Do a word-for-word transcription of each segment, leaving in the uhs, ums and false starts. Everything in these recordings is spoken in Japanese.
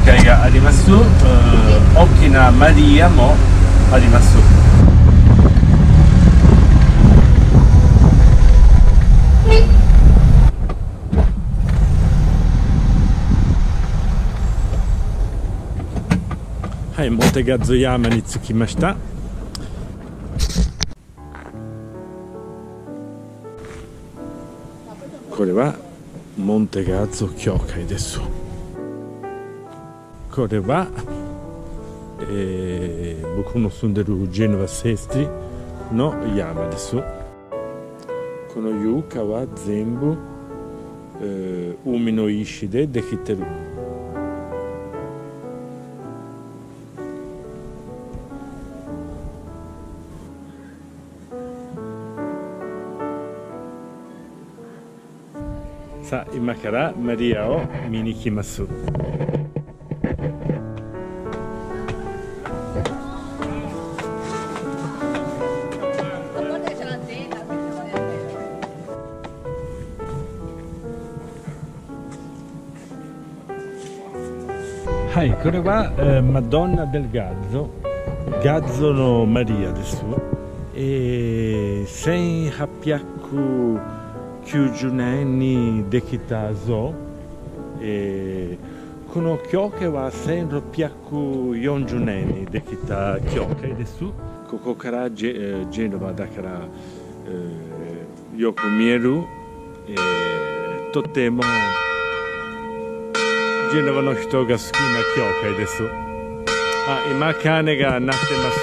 教会があります、大きなマリアもあります。はい、モテガッゾ山に着きました。これはモンテガッゾ教会です。これは、えー、僕の住んでるジェノバセスティの山です。この床は全部、えー、海の石でできてる。さあ、今からマリアを見に来ます。はい、これは、えー、マドンナ・デル・ガッゾ、ガッゾのマリアです。えー、せんはっぴゃくきゅうじゅうねんにできた像、えー、この教会はせんろっぴゃくよんじゅうねんにできた教会です。ここからジェ、ジェノバだから、えー、よく見える、えー、とてもジェノバの人が好きな教会です。あ、今鐘が鳴ってます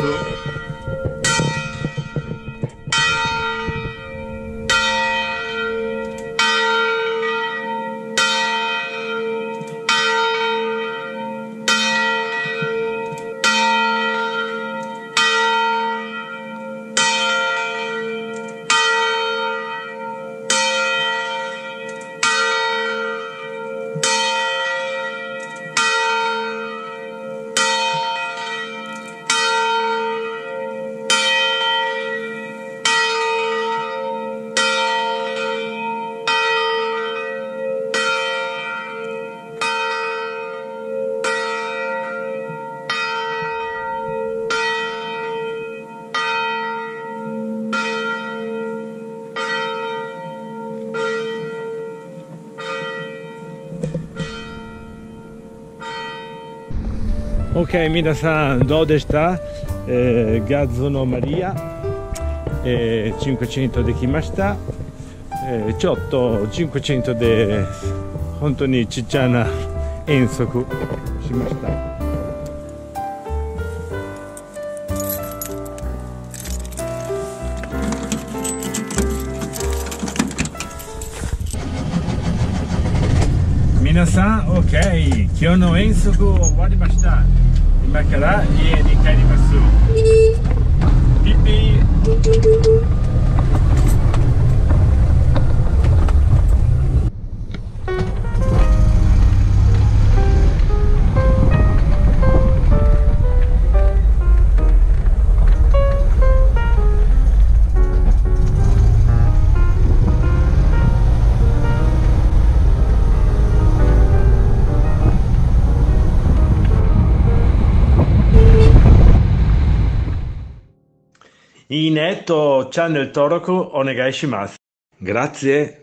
。Ok、皆さんどうでした、えー、ガッゾのマリア、えー、チンコチントできました、えー、ちょっとチンコチントで本当にちっちゃな遠足しました。皆さん OK、 今日の遠足終わりました。今から家に帰ります。ピッピー。いいねとチャンネル登録お願いします。Grazie。